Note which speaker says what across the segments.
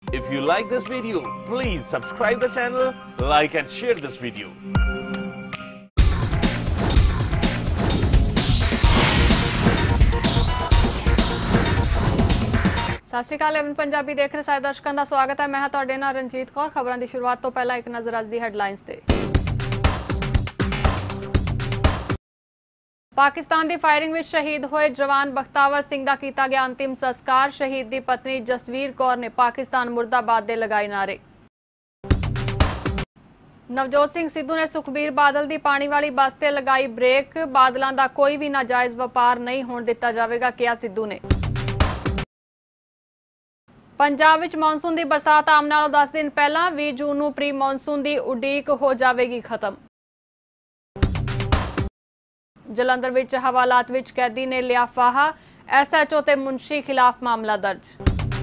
Speaker 1: If you like this video, please subscribe the channel, like and share this video.
Speaker 2: ਸਤਿ ਸ਼੍ਰੀ ਅਕਾਲ Avon Punjabi देख रहे ਸਾਰੇ ਦਰਸ਼ਕਾਂ ਦਾ ਸਵਾਗਤ ਹੈ। ਮੈਂ ਹਾਂ ਤੁਹਾਡੇ ਨਾਲ ਰਣਜੀਤ ਕੌਰ। ਖਬਰਾਂ ਦੀ ਸ਼ੁਰੂਆਤ ਤੋਂ ਪਹਿਲਾਂ ਇੱਕ ਨਜ਼ਰ ਅੱਜ ਦੀ ਹੈਡਲਾਈਨਸ ਤੇ। ਪਾਕਿਸਤਾਨ ਦੀ ਫਾਇਰਿੰਗ ਵਿੱਚ ਸ਼ਹੀਦ ਹੋਏ ਜਵਾਨ ਬਖਤਾਵਰ ਸਿੰਘ ਦਾ ਕੀਤਾ ਗਿਆ ਅੰਤਿਮ ਸੰਸਕਾਰ। ਸ਼ਹੀਦ ਦੀ ਪਤਨੀ ਜਸਵੀਰ ਕੌਰ ਨੇ ਪਾਕਿਸਤਾਨ ਮੁਰਦਾਬਾਦ ਦੇ ਲਗਾਏ ਨਾਰੇ। ਨਵਜੋਤ ਸਿੰਘ ਸਿੱਧੂ ਨੇ ਸੁਖਬੀਰ ਬਾਦਲ ਦੀ ਪਾਣੀ ਵਾਲੀ ਬੱਸ ਤੇ ਲਗਾਈ ਬ੍ਰੇਕ। ਬਾਦਲਾਂ ਦਾ ਕੋਈ ਵੀ ਨਾਜਾਇਜ਼ ਵਪਾਰ ਨਹੀਂ ਹੋਣ ਦਿੱਤਾ ਜਾਵੇਗਾ, ਕਿਹਾ ਸਿੱਧੂ ਨੇ। ਪੰਜਾਬ ਵਿੱਚ ਮੌਨਸੂਨ ਦੀ ਬਰਸਾਤ ਆਮ ਨਾਲੋਂ 10 ਦਿਨ ਪਹਿਲਾਂ 20 ਜੂਨ ਨੂੰ ਪ੍ਰੀ ਮੌਨਸੂਨ ਦੀ ਉਡੀਕ ਹੋ ਜਾਵੇਗੀ ਖਤਮ। ਜਲੰਧਰ ਵਿੱਚ ਹਵਾਲਾਤ ਵਿੱਚ ਕੈਦੀ ਨੇ ਲਿਆ ਫਾਹਾ। ਐਸਐਚਓ ਤੇ ਮੁਨਸ਼ੀ ਖਿਲਾਫ ਮਾਮਲਾ ਦਰਜ।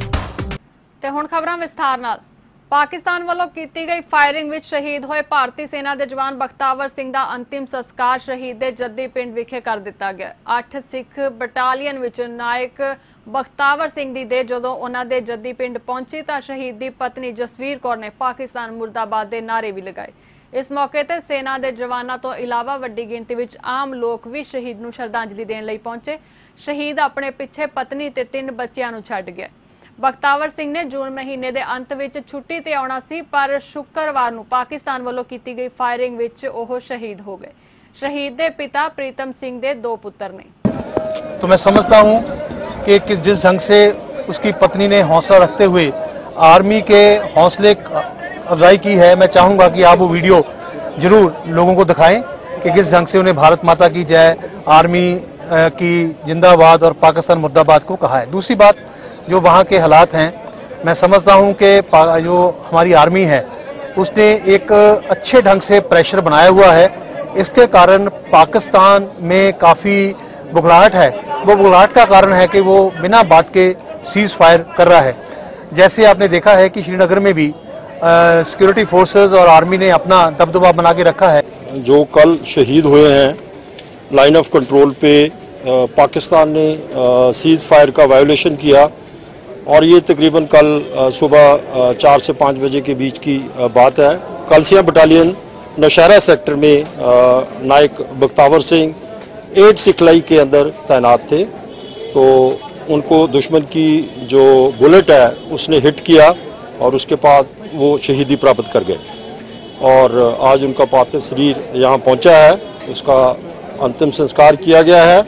Speaker 2: ਤੇ ਹੁਣ ਖਬਰਾਂ ਵਿਸਥਾਰ ਨਾਲ। ਪਾਕਿਸਤਾਨ ਵੱਲੋਂ ਕੀਤੀ ਗਈ ਫਾਇਰਿੰਗ ਵਿੱਚ ਸ਼ਹੀਦ ਹੋਏ ਭਾਰਤੀ ਸੈਨਾ ਦੇ ਜਵਾਨ ਬਖਤਾਵਰ ਸਿੰਘ ਦਾ ਅੰਤਿਮ ਸੰਸਕਾਰ ਸ਼ਹੀਦ ਦੇ ਜੱਦੀ ਪਿੰਡ ਵਿਖੇ ਕਰ ਦਿੱਤਾ ਗਿਆ। 8 ਸਿੱਖ ਬਟਾਲੀਅਨ ਵਿੱਚ ਨਾਇਕ ਬਖਤਾਵਰ ਸਿੰਘ ਦੀ ਦੇਹ ਜਦੋਂ ਉਹਨਾਂ ਦੇ ਜੱਦੀ ਪਿੰਡ ਪਹੁੰਚੀ ਤਾਂ ਸ਼ਹੀਦ ਦੀ ਪਤਨੀ ਜਸਵੀਰ ਕੌਰ ਨੇ ਪਾਕਿਸਤਾਨ ਮੁਰਦਾਬਾਦ ਦੇ ਨਾਰੇ ਵੀ ਲਗਾਏ। ਇਸ ਮੌਕੇ ਤੇ ਸੈਨਾ ਦੇ ਜਵਾਨਾਂ ਤੋਂ ਇਲਾਵਾ ਵੱਡੀ ਗਿਣਤੀ ਵਿੱਚ ਆਮ ਲੋਕ ਵੀ ਸ਼ਹੀਦ ਨੂੰ ਸ਼ਰਧਾਂਜਲੀ ਦੇਣ ਲਈ ਪਹੁੰਚੇ। ਸ਼ਹੀਦ ਆਪਣੇ ਪਿੱਛੇ ਪਤਨੀ ਤੇ 3 ਬੱਚਿਆਂ ਨੂੰ ਛੱਡ ਗਿਆ। ਬਖਤਾਵਰ ਸਿੰਘ ਨੇ ਜੂਨ ਮਹੀਨੇ ਦੇ ਅੰਤ ਵਿੱਚ ਛੁੱਟੀ ਤੇ ਆਉਣਾ ਸੀ, ਪਰ ਸ਼ੁੱਕਰਵਾਰ ਨੂੰ ਪਾਕਿਸਤਾਨ ਵੱਲੋਂ ਕੀਤੀ ਗਈ ਫਾਇਰਿੰਗ ਵਿੱਚ ਉਹ ਸ਼ਹੀਦ ਹੋ गए। शहीद के पिता प्रीतम सिंह के 2 पुत्र ने।
Speaker 3: तो मैं समझता हूँ कि जिस ढंग से उसकी पत्नी ने हौसला रखते हुए आर्मी के हौसले अफजाई की है, मैं चाहूँगा कि आप वो वीडियो जरूर लोगों को दिखाएं कि किस ढंग से उन्हें भारत माता की जय, आर्मी की जिंदाबाद और पाकिस्तान मुर्दाबाद को कहा है। दूसरी बात, जो वहाँ के हालात हैं, मैं समझता हूँ कि जो हमारी आर्मी है उसने एक अच्छे ढंग से प्रेशर बनाया हुआ है। इसके कारण पाकिस्तान में काफ़ी बुखलाहट है। वो बुखलाहट का कारण है कि वो बिना बात के सीज फायर कर रहा है। जैसे आपने देखा है कि श्रीनगर में भी सिक्योरिटी फोर्सेस और आर्मी ने अपना दबदबा बना के रखा है।
Speaker 4: जो कल शहीद हुए हैं लाइन ऑफ कंट्रोल पे पाकिस्तान ने सीज फायर का वायोलेशन किया और ये तकरीबन कल सुबह 4 से 5 बजे के बीच की बात है। कलसिया बटालियन नौशहरा सेक्टर में नायक बख्तावर सिंह 8 सिखलाई के अंदर तैनात थे, तो उनको दुश्मन की जो बुलेट है उसने हिट किया और उसके बाद वो शहीदी प्राप्त कर गए और आज उनका पार्थिव शरीर यहाँ पहुँचा है। उसका अंतिम संस्कार किया गया है।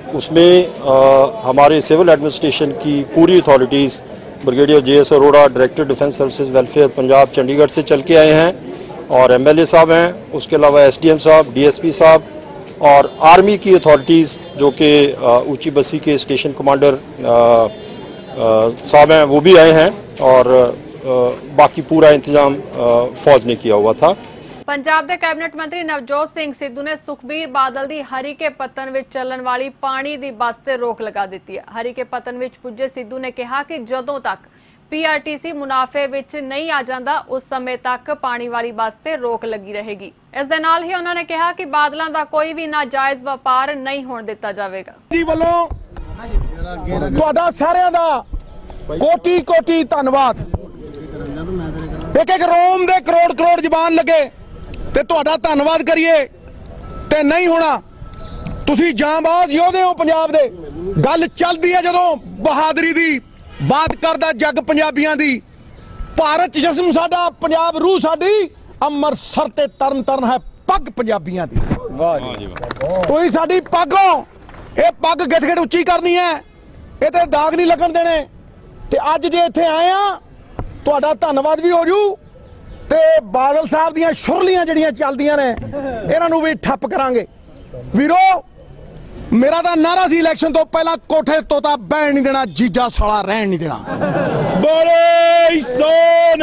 Speaker 4: उसमें हमारे सिविल एडमिनिस्ट्रेशन की पूरी authorities, brigadier JS Arora, director defence services welfare Punjab Chandigarh से चल के आए हैं और MLA साहब हैं, उसके अलावा SDM साहब, DSP साहब और आर्मी की अथॉरिटीज़ जो कि ऊंची बस्ती के स्टेशन कमांडर साहब हैं वो भी आए हैं और बाकी पूरा इंतज़ाम फ़ौज ने किया हुआ था।
Speaker 2: पंजाब के कैबिनेट मंत्री नवजोत सिंह सिद्धू ने सुखबीर बादल की हरीके पत्तन में चलन वाली पानी की बस से रोक लगा दी है। हरीके पत्तन में पुजे सिद्धू ने कहा कि जदों तक PRTC मुनाफे विच नहीं आ जाता उस समय तक पानी वाली बस से रोक लगी रहेगी। इस दे नाल ही उन्होंने कहा कि बादलों का कोई भी नाजायज व्यापार नहीं होने दिता जाएगा।
Speaker 5: कोटि कोटि धन्यवाद। एक रोम दे करोड़ करोड़ जबान लगे ते तुहाडा धन्नवाद करिए ते नहीं होना। तुसी जांबाज योधे हो पंजाब दे। गल चलदी है जदों बहादरी दी बात करदा जग पंजाबियां दी। भारत जिस्म साडा, पंजाब रूह साडी, अमृतसर ते तरन तारण है पग पंजाबियां दी। तुसी साडी पग हो, ये पग गिठ गिठ उच्ची करनी है, ये ते दाग नहीं लगन देने। ते अज जे इत्थे आए आ तुहाडा धन्नवाद भी हो जू ते बादल साहब दियां शुरलियां जड़ियां चलदियां ने इन्हां नूं भी ठप करांगे। वीरो मेरा तो नारा सी इलैक्शन तो पहला कोठे तोता बहन नहीं देना, जीजा साला रहन नहीं देना। बड़े सोन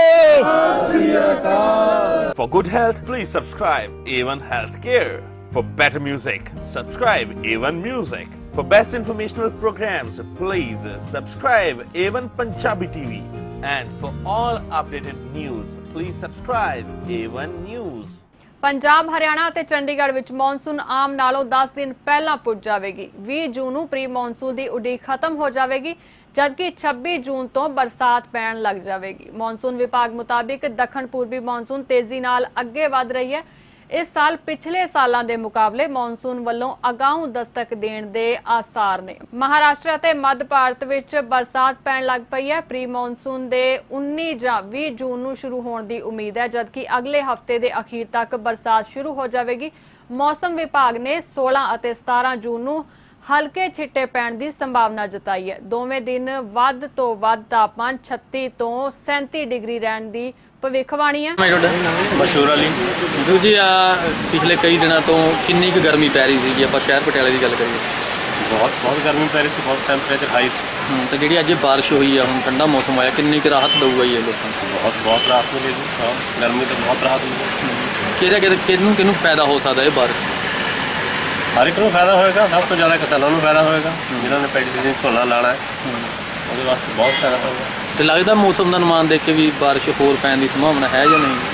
Speaker 1: For good health, please subscribe A1 Healthcare. For better music, subscribe A1 Music. For best informational programs, please subscribe A1 Punjabi TV. And for all updated news, please subscribe A1 News.
Speaker 2: Punjab Haryana ते चंडीगढ़ विच monsoon आम नालों 10 दिन पहला पुज जाएगी। 20 जून ਨੂੰ pre monsoon की उड़ीक खत्म हो जाएगी, जबकि 26 जून तो बरसात पैण लग जाएगी। मॉनसून विभाग मुताबिक दक्षिण पूर्वी मॉनसून तेजी नाल अगे वध रही है। इस साल पिछले सालों के मुकाबले मॉनसून वालों अगाऊ दस्तक देने के आसार ने। महाराष्ट्र और मध्य भारत विच बरसात पैण लग पई है। प्री मॉनसून के 19 या 20 जून को शुरू होने की उम्मीद है, जबकि अगले हफ्ते के अखीर तक बरसात शुरू हो जाएगी। मौसम विभाग ने 16 और 17 जून को हल्के छिट्टे पैण की संभावना जताई है। दोवें दिन वध तो वध तापमान 36 तो 37 डिग्री रहने की भविष्यवाणी है।
Speaker 6: मशहूर अली जी पिछले कई दिनों तो किन्नी कुछ गर्मी पै रही थी, आप शहर पटियाले की गल करिए
Speaker 7: बहुत गर्मी पै रही थी, बहुत टैंपरेचर हाई से।
Speaker 6: तो जी अज बारिश हुई है, हम ठंडा मौसम आया, किन्नी कुछ राहत दूगा ये लोगों को?
Speaker 7: बहुत राहत मिलेगी। हाँ, गर्मी तो बहुत राहत मिलेगी।
Speaker 6: किनू फायदा हो सकता है बारिश?
Speaker 7: हर एक फायदा होएगा, सब तो ज़्यादा किसानों को फायदा होएगा जिन्होंने पैडी झोना लाना है, वो वास्ते बहुत फायदा होगा।
Speaker 6: तो लगता मौसम का अनुमान देख के भी बारिश होर पैन की संभावना है या नहीं?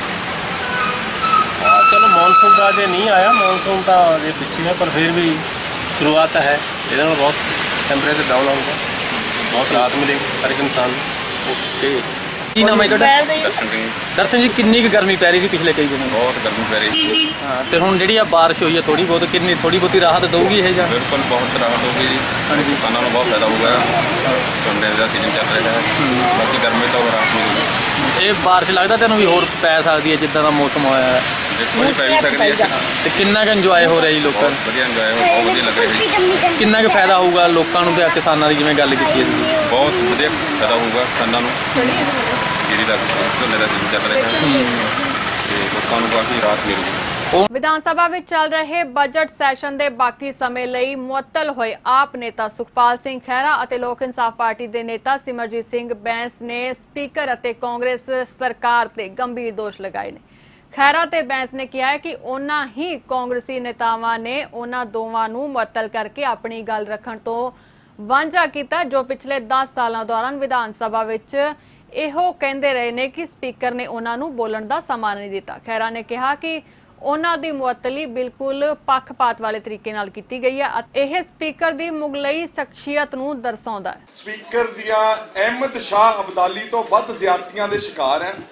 Speaker 7: हाँ चलो, मानसून का अजे नहीं आया, मानसून का अजे पीछे है, पर फिर भी शुरुआत है। ये बहुत टैंपरेचर डाउन होगा, बहुत राहत मिलेगी हर एक इंसान को।
Speaker 6: ओके, की नाम है दर्शन जी? किन्नी कुछ गर्मी पै रही थी पिछले कई दिनों?
Speaker 8: बहुत गर्मी पै रही थी।
Speaker 6: हाँ, तो हुण जी बारिश हुई है थोड़ी बहुत, किन्नी थोड़ी बहुती राहत दूगी है?
Speaker 8: बिल्कुल बहुत राहत होगी जी, किसानों को बहुत फायदा होगा। झोने का सीजन चल रहा है, बाकी गर्मी तो राहत मिलेगी।
Speaker 6: ये बारिश लगता तेन भी होर पै सकती है जिदा का मौसम होया है?
Speaker 8: देखो जी, पै भी सकती है।
Speaker 6: तो किन्ना क इंजॉय हो रहा जी लोगों?
Speaker 8: वधिया इंजॉय हो, बहुत वधिया लग रहा है।
Speaker 6: किन्ना क फायदा होगा लोगों को, किसानों की जिवें गल कीती है?
Speaker 8: बहुत वधिया फायदा होगा किसानों को। जीरी का झोने का सीजन चल रहा है, लोगों को काफ़ी राहत मिलेगी।
Speaker 2: विधान सभा में चल रहे बजट सैशन के बाकी समय लई मुअत्तल होए आप नेता सुखपाल सिंह खैरा और लोक इंसाफ पार्टी के नेता सिमरजीत सिंह बैंस ने स्पीकर और कांग्रेस सरकार ते गंभीर दोष लगाए ने। खैरा ते बैंस ने कहा है कि उन्हां ही कांग्रेसी नेतावां ने उन्हां दोवां नूं मुअत्तल करके अपनी गल रखण तो वांझा कीता, जो पिछले 10 सालों दौरान विधान सभा विच इहो कहंदे रहे ने कि स्पीकर ने उन्हां नूं बोलण दा समा नहीं दिता। खैरा ने कहा कि उन्हां दी मुअत्तली बिल्कुल पक्षपात वाले तरीके नाल कीती गई है। यह स्पीकर दी मुगलई शख्सियत नूं दर्शाउंदा है।
Speaker 5: स्पीकर दियां अहमद शाह अब्दाली तो वध ज़्यादतियां दे शिकार है।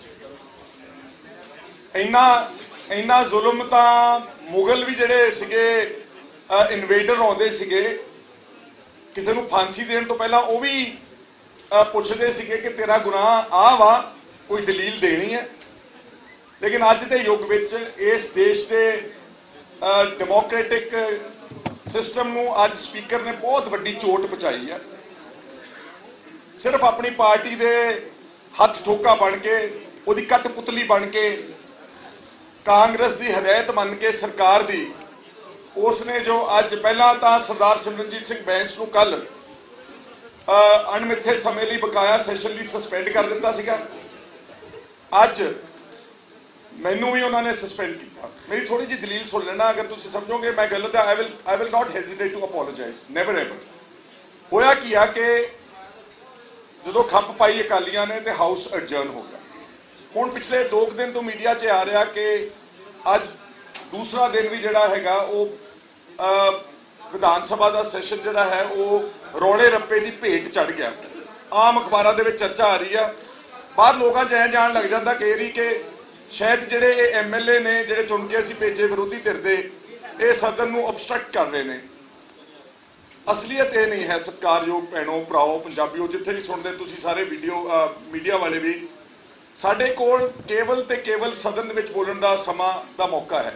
Speaker 5: इन्ना जुल्म तां मुगल भी जिहड़े सिगे इन्वेडर आउंदे सिगे, किसी नूं फांसी देण तो पहला वो भी पुछदे सिगे कि तेरा गुनाह आ वा, कोई दलील देनी है। लेकिन अज के युग विच इस देश के डेमोक्रेटिक सिस्टम नूं अज स्पीकर ने बहुत वड्डी चोट पहुंचाई है। सिर्फ अपनी पार्टी के हथ ठोका बन के, उहदी कठपुतली बन के, कांग्रेस की हदायत मन के सरकार दी, उसने जो अज पहला तो सरदार सिमरनजीत सिंह बैंस नूं कल अणमिथे समय लिए बकाया सैशन लिए सस्पेंड कर दिता सीगा। अज मैनू भी उन्होंने सस्पेंड किया। मेरी थोड़ी जी दलील सुन लेना, अगर तुम समझोगे मैं गलत है, I will not hesitate to apologise, never ever. होया की आ कि जो खप पाई अकालियां ने तो हाउस एडजर्न हो गया। हुण पिछले 2 दिन तो मीडिया 'च आ रहा कि अज दूसरा दिन भी जिहड़ा हैगा वो विधान सभा का सैशन जिहड़ा है वो रौले रप्पे की भेट चढ़ गया। आम अखबारों के चर्चा आ रही है, बाहर लोगों च जान लग जाता कई बारी कि शायद जिहड़े MLA ने जिहड़े चुन के असीं भेजे विरोधी धिर दे, ये सदन नूं ऑबस्ट्रक्ट कर रहे हैं। असलीयत ये नहीं है। सत्कारयोग भैणों भराओ पंजाबियों, जिथे भी सुनते तुसीं सारे वीडियो मीडिया वाले भी, साडे कोल केवल ते केवल सदन विच बोलण दा समा दा मौका है।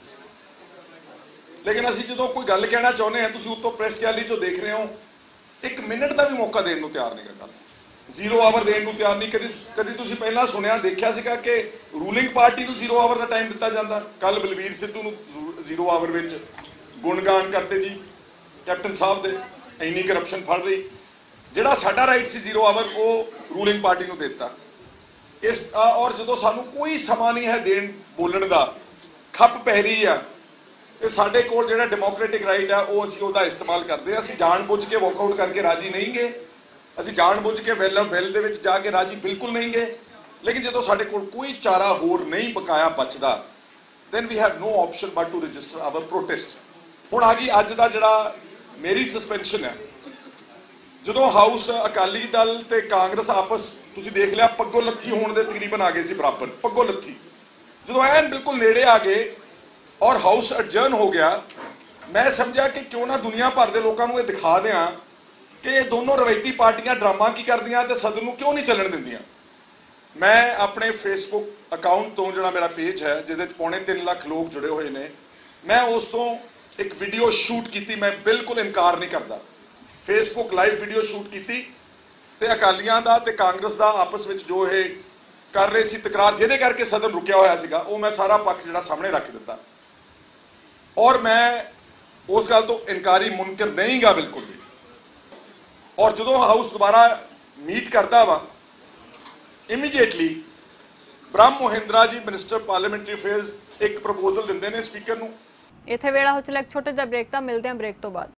Speaker 5: लेकिन असीं जदों कोई गल कहना चाहुंदे हैं, तुसीं उत्तों प्रेस गैलरी चों देख रहे हो, 1 मिनट का भी मौका देण नूं तैयार नहीं गल, 0 आवर देण नूं तैयार नहीं। कदी तुसीं पहलां सुनिया देखिया सीगा कि रूलिंग पार्टी नूं 0 आवर का टाइम दिता जांदा? कल बलवीर सिद्धू नूं 0 आवर विच गुणगान करते जी कैप्टन साहब दे, इन्नी करप्शन फड़ रही। जिहड़ा साडा राइट सी 0 आवर वो रूलिंग पार्टी नूं दिता। इस और जदों सानूं कोई समा नहीं है देण बोलण दा, खप पै रही है, तो साडे कोल जिहड़ा डेमोक्रेटिक राइट है वो असीं उहदा इस्तेमाल करते। असीं जान बुझ के वॉकआउट करके राजी नहीं गए, असीं जान बुझ के वेल दे विच जाके राजी बिल्कुल नहीं गए। लेकिन जदों साडे कोल कोई चारा होर नहीं बकाया बचदा, then we have no option but to register our protest. हुण आ गई अज दा जिहड़ा मेरी सस्पेंशन है, ਜਦੋਂ ਹਾਊਸ ਅਕਾਲੀ ਦਲ ਤੇ ਕਾਂਗਰਸ ਆਪਸ ਤੁਸੀਂ ਦੇਖ ਲਿਆ ਪੱਗੋ ਲੱਥੀ ਹੋਣ ਦੇ ਤਕਰੀਬਨ ਆ ਗਏ ਸੀ ਬਰਾਬਰ, ਪੱਗੋ ਲੱਥੀ ਜਦੋਂ ਐਨ ਬਿਲਕੁਲ ਨੇੜੇ ਆ ਗਏ ਔਰ ਹਾਊਸ ਅਡਜਰਨ ਹੋ ਗਿਆ, ਮੈਂ ਸਮਝਿਆ ਕਿ ਕਿਉਂ ਨਾ ਦੁਨੀਆ ਭਰ ਦੇ ਲੋਕਾਂ ਨੂੰ ਇਹ ਦਿਖਾ ਦਿਆਂ ਕਿ ਇਹ ਦੋਨੋਂ ਰਵਾਇਤੀ ਪਾਰਟੀਆਂ ਡਰਾਮਾ ਕੀ ਕਰਦੀਆਂ ਤੇ ਸਦਨ ਨੂੰ ਕਿਉਂ ਨਹੀਂ ਚੱਲਣ ਦਿੰਦੀਆਂ। ਮੈਂ ਆਪਣੇ ਫੇਸਬੁੱਕ ਅਕਾਊਂਟ ਤੋਂ ਜਿਹੜਾ ਮੇਰਾ ਪੇਜ ਹੈ ਜਿਹਦੇ 'ਚ 3.25 ਲੱਖ ਲੋਕ ਜੁੜੇ ਹੋਏ ਨੇ, ਮੈਂ ਉਸ ਤੋਂ ਇੱਕ ਵੀਡੀਓ ਸ਼ੂਟ ਕੀਤੀ। ਮੈਂ ਬਿਲਕੁਲ ਇਨਕਾਰ ਨਹੀਂ ਕਰਦਾ, ਫੇਸਬੁੱਕ ਲਾਈਵ ਵੀਡੀਓ ਸ਼ੂਟ ਕੀਤੀ ਤੇ ਅਕਾਲੀਆਂ ਦਾ ਤੇ ਕਾਂਗਰਸ ਦਾ ਆਪਸ ਵਿੱਚ ਜੋ ਇਹ ਕਰ ਰਹੇ ਸੀ ਤਕਰਾਰ, ਜਿਹਦੇ ਕਰਕੇ ਸਦਨ ਰੁਕਿਆ ਹੋਇਆ ਸੀਗਾ, ਉਹ ਮੈਂ ਸਾਰਾ ਪੱਖ ਜਿਹੜਾ ਸਾਹਮਣੇ ਰੱਖ ਦਿੱਤਾ। ਔਰ ਮੈਂ ਉਸ ਗੱਲ ਤੋਂ ਇਨਕਾਰੀ ਮੁਨਕਰ ਨਹੀਂ ਗਾ ਬਿਲਕੁਲ ਵੀ। ਔਰ ਜਦੋਂ ਹਾਊਸ ਦੁਬਾਰਾ ਮੀਟ ਕਰਦਾ ਵਾ, immediately Brahm Mohindra ji minister parliamentary affairs ਇੱਕ ਪ੍ਰਪੋਜ਼ਲ ਦਿੰਦੇ ਨੇ ਸਪੀਕਰ ਨੂੰ।
Speaker 2: ਇੱਥੇ ਵੇਲਾ ਹੋ ਚਲਾ ਇੱਕ ਛੋਟਾ ਜਿਹਾ ਬ੍ਰੇਕ, ਤਾਂ ਮਿਲਦੇ ਹਾਂ ਬ੍ਰੇਕ ਤੋਂ ਬਾਅਦ।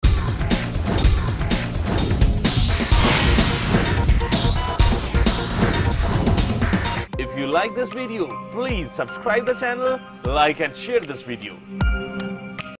Speaker 1: If you like this video, please subscribe the channel, like and share this video.